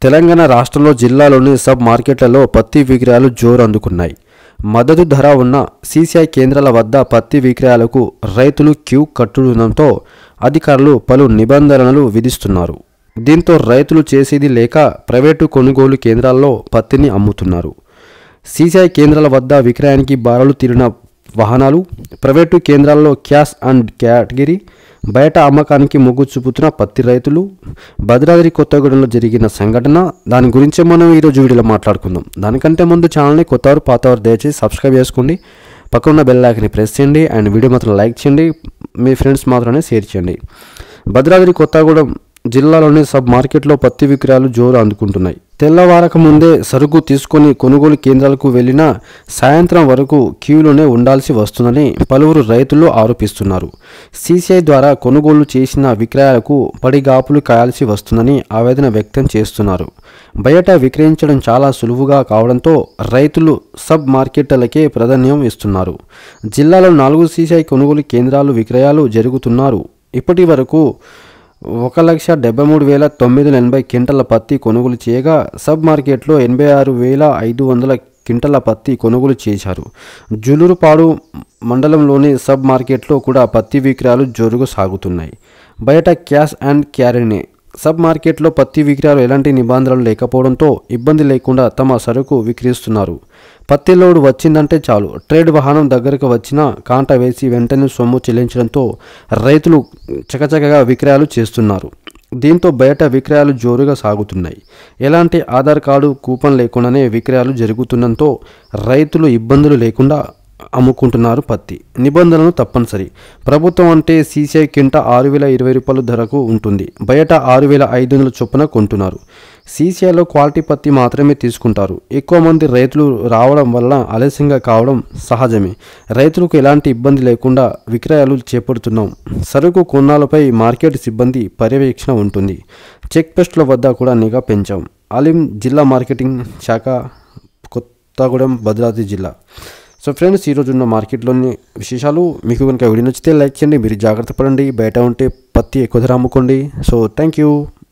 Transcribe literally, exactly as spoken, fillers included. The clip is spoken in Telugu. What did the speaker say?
తెలంగాణ రాష్ట్రంలో జిల్లాలోని సబ్ మార్కెట్లలో పత్తి విక్రయాలు జోరు అందుకున్నాయి. మద్దతు ధర ఉన్న సీసీఐ కేంద్రాల వద్ద పత్తి విక్రయాలకు రైతులు క్యూ కట్టుడంతో అధికారులు పలు నిబంధనలు విధిస్తున్నారు. దీంతో రైతులు చేసేది లేక ప్రైవేటు కొనుగోలు కేంద్రాల్లో పత్తిని అమ్ముతున్నారు. సీసీఐ కేంద్రాల వద్ద విక్రయానికి బారులు తీరిన వాహనాలు, ప్రైవేటు కేంద్రాల్లో క్యాష్ అండ్ కేటగిరీ, బయట అమ్మకానికి మొగ్గు చూపుతున్న పత్తి రైతులు, భద్రాద్రి కొత్తగూడెంలో జరిగిన సంఘటన, దాని గురించే మనం ఈరోజు వీడియోలో మాట్లాడుకుందాం. దానికంటే ముందు ఛానల్ని కొత్తవారు పాతవారు దయచేసి సబ్స్క్రైబ్ చేసుకోండి, పక్కన బెల్ ఐకాన్ని ప్రెస్ చేయండి అండ్ వీడియో మాత్రం లైక్ చేయండి, మీ ఫ్రెండ్స్ మాత్రమే షేర్ చేయండి. భద్రాద్రి కొత్తగూడెం జిల్లాలోని సబ్ మార్కెట్లో పత్తి విక్రయాలు జోరు అందుకుంటున్నాయి. తెల్లవారక ముందే సరుకు తీసుకొని కొనుగోలు కేంద్రాలకు వెళ్లినా సాయంత్రం వరకు క్యూలోనే ఉండాల్సి వస్తుందని పలువురు రైతులు ఆరోపిస్తున్నారు. సీసీఐ ద్వారా కొనుగోలు చేసిన విక్రయాలకు పడిగాపులు కాయాల్సి వస్తుందని ఆవేదన వ్యక్తం చేస్తున్నారు. బయట విక్రయించడం చాలా సులువుగా కావడంతో రైతులు సబ్ మార్కెట్లకే ప్రాధాన్యం ఇస్తున్నారు. జిల్లాలో నాలుగు సీసీఐ కొనుగోలు కేంద్రాలు విక్రయాలు జరుగుతున్నారు. ఇప్పటి వరకు ఒక లక్ష డెబ్బై మూడు వేల తొమ్మిది వందల ఎనభై క్వింటల పత్తి కొనుగోలు చేయగా సబ్ మార్కెట్లో ఎనభై ఆరు వేల ఐదు వందల క్వింటల పత్తి కొనుగోలు చేశారు. జులూరుపాడు మండలంలోని సబ్ మార్కెట్లో కూడా పత్తి విక్రయాలు జోరుగా సాగుతున్నాయి. బయట క్యాష్ అండ్ క్యారీనే సబ్ మార్కెట్లో పత్తి విక్రయాలు ఎలాంటి నిబంధనలు లేకపోవడంతో ఇబ్బంది లేకుండా తమ సరుకు విక్రయిస్తున్నారు. పత్తి లోడు వచ్చిందంటే చాలు ట్రేడ్ వాహనం దగ్గరకు వచ్చిన కాంట వేసి వెంటనే సొమ్ము చెల్లించడంతో రైతులు చకచకగా విక్రయాలు చేస్తున్నారు. దీంతో బయట విక్రయాలు జోరుగా సాగుతున్నాయి. ఎలాంటి ఆధార్ కార్డు కూపన్ లేకుండానే విక్రయాలు జరుగుతుండటంతో రైతులు ఇబ్బందులు లేకుండా అమ్ముకుంటున్నారు. పత్తి నిబంధనలు తప్పనిసరి. ప్రభుత్వం అంటే సీసీఐ కింట ఆరు వేల ఇరవై రూపాయల ధరకు ఉంటుంది. బయట ఆరు వేల ఐదు వందల చొప్పున కొంటున్నారు. సీసీఐలో క్వాలిటీ పత్తి మాత్రమే తీసుకుంటారు. ఎక్కువ మంది రైతులు రావడం వల్ల ఆలస్యంగా కావడం సహజమే. రైతులకు ఎలాంటి ఇబ్బంది లేకుండా విక్రయాలు చేపడుతున్నాం. సరుకు కొన్నాళ్ళపై మార్కెట్ సిబ్బంది పర్యవేక్షణ ఉంటుంది. చెక్ పోస్టుల వద్ద కూడా నిఘా పెంచాం. అలీం జిల్లా మార్కెటింగ్ శాఖ, కొత్తగూడెం, భద్రాద్రి జిల్లా. సో ఫ్రెండ్స్, ఈరోజు ఉన్న మార్కెట్లోని విశేషాలు. మీకు కనుక వీడియో నచ్చితే లైక్ చేయండి. మీరు జాగ్రత్త పడండి. బయట ఉంటే పత్తి ఎక్కువ ధర అమ్ముకోండి. So thank you.